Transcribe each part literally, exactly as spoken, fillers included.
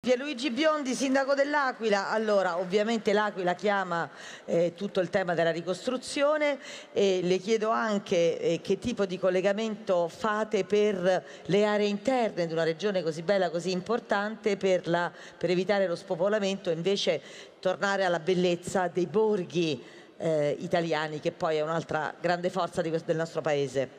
Pierluigi Biondi, sindaco dell'Aquila. Allora, ovviamente l'Aquila chiama eh, tutto il tema della ricostruzione e le chiedo anche eh, che tipo di collegamento fate per le aree interne di una regione così bella, così importante, per, la, per evitare lo spopolamento e invece tornare alla bellezza dei borghi eh, italiani, che poi è un'altra grande forza di, del nostro paese.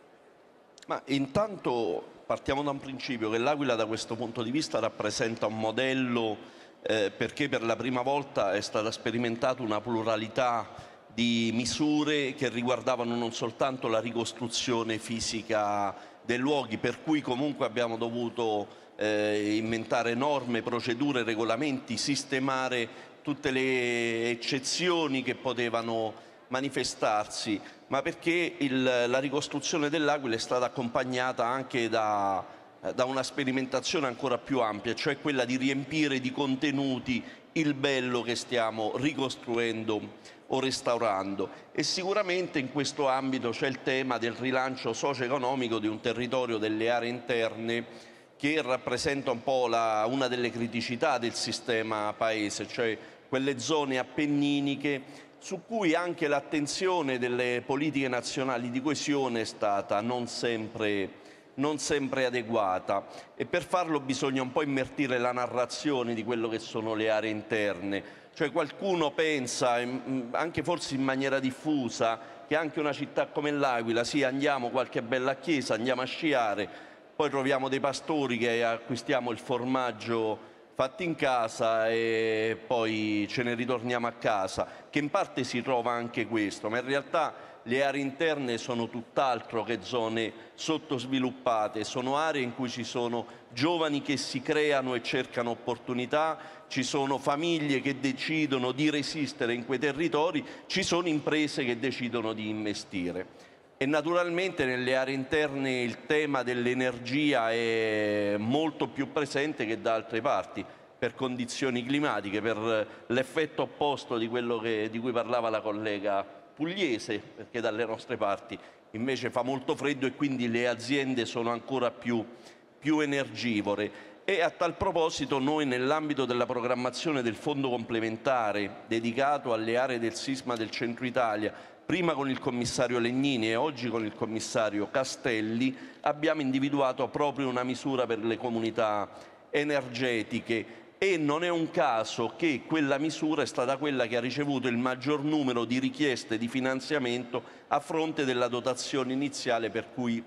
Ma intanto partiamo da un principio, che l'Aquila da questo punto di vista rappresenta un modello eh, perché per la prima volta è stata sperimentata una pluralità di misure che riguardavano non soltanto la ricostruzione fisica dei luoghi, per cui comunque abbiamo dovuto eh, inventare norme, procedure, regolamenti, sistemare tutte le eccezioni che potevano manifestarsi, ma perché il, la ricostruzione dell'Aquila è stata accompagnata anche da, da una sperimentazione ancora più ampia, cioè quella di riempire di contenuti il bello che stiamo ricostruendo o restaurando. E sicuramente in questo ambito c'è il tema del rilancio socio-economico di un territorio, delle aree interne, che rappresenta un po' la, una delle criticità del sistema paese, cioè quelle zone appenniniche su cui anche l'attenzione delle politiche nazionali di coesione è stata non sempre, non sempre adeguata, e per farlo bisogna un po' invertire la narrazione di quello che sono le aree interne. Cioè qualcuno pensa, anche forse in maniera diffusa, che anche una città come l'Aquila, sì, andiamo qualche bella chiesa, andiamo a sciare, poi troviamo dei pastori che acquistiamo il formaggio fatti in casa e poi ce ne ritorniamo a casa, che in parte si trova anche questo, ma in realtà le aree interne sono tutt'altro che zone sottosviluppate, sono aree in cui ci sono giovani che si creano e cercano opportunità, ci sono famiglie che decidono di resistere in quei territori, ci sono imprese che decidono di investire. E naturalmente nelle aree interne il tema dell'energia è molto più presente che da altre parti, per condizioni climatiche, per l'effetto opposto di quello che, di cui parlava la collega pugliese, perché dalle nostre parti invece fa molto freddo e quindi le aziende sono ancora più, più energivore. E a tal proposito noi, nell'ambito della programmazione del fondo complementare dedicato alle aree del sisma del centro Italia, prima con il commissario Legnini e oggi con il commissario Castelli, abbiamo individuato proprio una misura per le comunità energetiche, e non è un caso che quella misura è stata quella che ha ricevuto il maggior numero di richieste di finanziamento a fronte della dotazione iniziale, per cui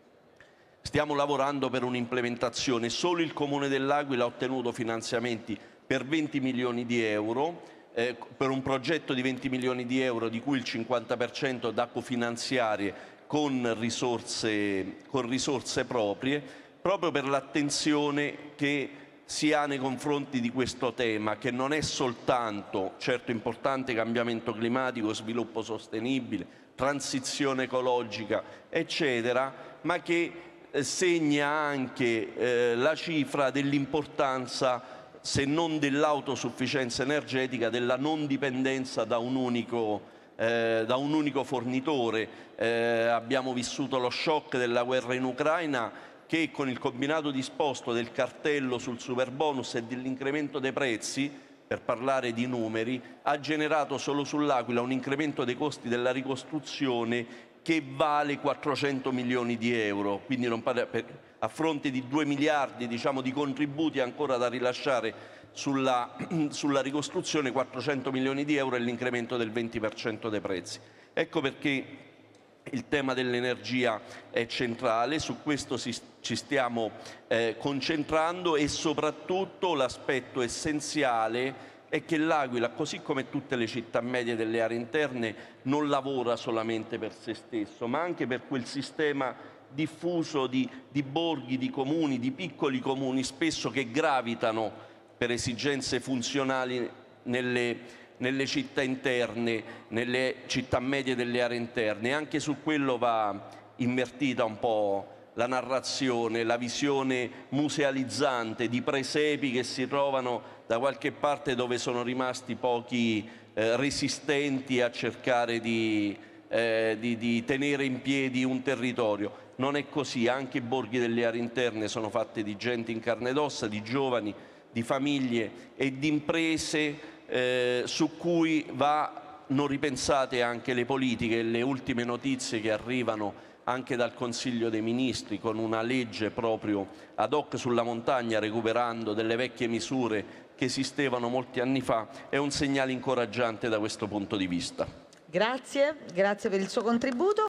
stiamo lavorando per un'implementazione. Solo il Comune dell'Aquila ha ottenuto finanziamenti per venti milioni di euro, Eh, per un progetto di venti milioni di euro, di cui il cinquanta per cento da cofinanziarie con risorse, con risorse proprie, proprio per l'attenzione che si ha nei confronti di questo tema, che non è soltanto, certo importante, cambiamento climatico, sviluppo sostenibile, transizione ecologica, eccetera, ma che eh, segna anche eh, la cifra dell'importanza, se non dell'autosufficienza energetica, della non dipendenza da un unico, eh, da un unico fornitore. Eh, abbiamo vissuto lo shock della guerra in Ucraina, che con il combinato disposto del cartello sul superbonus e dell'incremento dei prezzi, per parlare di numeri, ha generato solo sull'Aquila un incremento dei costi della ricostruzione che vale quattrocento milioni di euro, quindi non parla, per, a fronte di due miliardi, diciamo, di contributi ancora da rilasciare sulla, sulla ricostruzione, quattrocento milioni di euro e l'incremento del venti per cento dei prezzi. Ecco perché il tema dell'energia è centrale, su questo si, ci stiamo eh, concentrando, e soprattutto l'aspetto essenziale è che l'Aquila, così come tutte le città medie delle aree interne, non lavora solamente per se stesso, ma anche per quel sistema diffuso di, di borghi, di comuni, di piccoli comuni, spesso che gravitano per esigenze funzionali nelle, nelle città interne, nelle città medie delle aree interne. Anche su quello va invertita un po' la narrazione, la visione musealizzante di presepi che si trovano da qualche parte dove sono rimasti pochi eh, resistenti a cercare di, eh, di, di tenere in piedi un territorio. Non è così, anche i borghi delle aree interne sono fatti di gente in carne ed ossa, di giovani, di famiglie e di imprese eh, su cui vanno ripensate anche le politiche. Le ultime notizie che arrivano anche dal Consiglio dei Ministri, con una legge proprio ad hoc sulla montagna, recuperando delle vecchie misure che esistevano molti anni fa, è un segnale incoraggiante da questo punto di vista. Grazie, grazie per il suo contributo.